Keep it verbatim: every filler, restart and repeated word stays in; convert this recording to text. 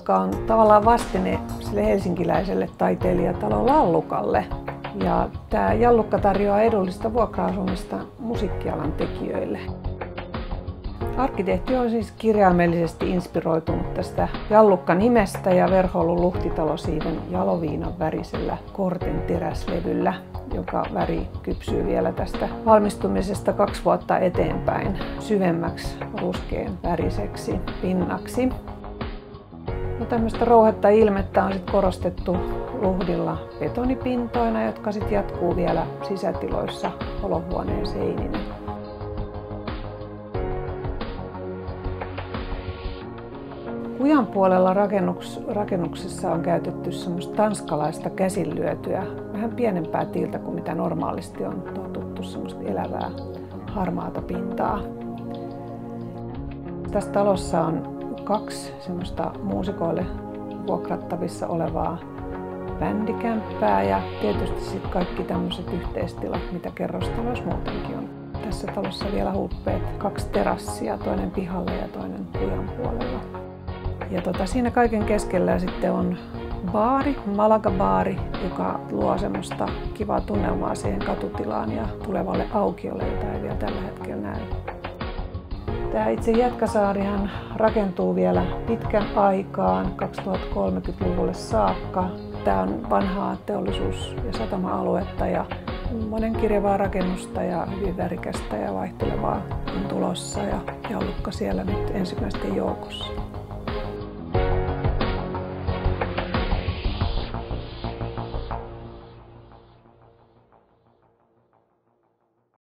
Jallukka on tavallaan vastine sille helsinkiläiselle taiteilijatalo Lallukalle. Ja tämä Jallukka tarjoaa edullista vuokra-asumista musiikkialan tekijöille. Arkkitehti on siis kirjaimellisesti inspiroitunut tästä Jallukka-nimestä ja verhoillut luhtitalosiiven jaloviinan värisellä korten teräslevyllä, joka väri kypsyy vielä tästä valmistumisesta kaksi vuotta eteenpäin syvemmäksi ruskean väriseksi pinnaksi. No, tämmöistä rouhetta ilmettä on sit korostettu luhdilla betonipintoina, jotka sit jatkuu vielä sisätiloissa olohuoneen seinillä. Kujan puolella rakennuks, rakennuksessa on käytetty semmoista tanskalaista käsinlyötyä, vähän pienempää tiiltä kuin mitä normaalisti on totuttu, semmoista elävää harmaata pintaa. Tässä talossa on kaksi semmoista muusikoille vuokrattavissa olevaa bändikämppää ja tietysti sitten kaikki tämmöiset yhteistilat, mitä kerrostaloissa muutenkin on. Tässä talossa vielä huuppeet, kaksi terassia, toinen pihalla ja toinen kujan puolella. Ja tota, siinä kaiken keskellä sitten on baari, Malaga-baari, joka luo semmoista kivaa tunnelmaa siihen katutilaan ja tulevalle aukiolle, jota ei vielä tällä hetkellä näy. Tämä itse Jätkäsaarihan rakentuu vielä pitkän aikaan, kaksituhattakolmekymmentäluvulle saakka. Tämä on vanhaa teollisuus- ja satama-aluetta ja monenkirjavaa rakennusta ja hyvin värikästä ja vaihtelevaa on tulossa ja Jallukka siellä nyt ensimmäisten joukossa.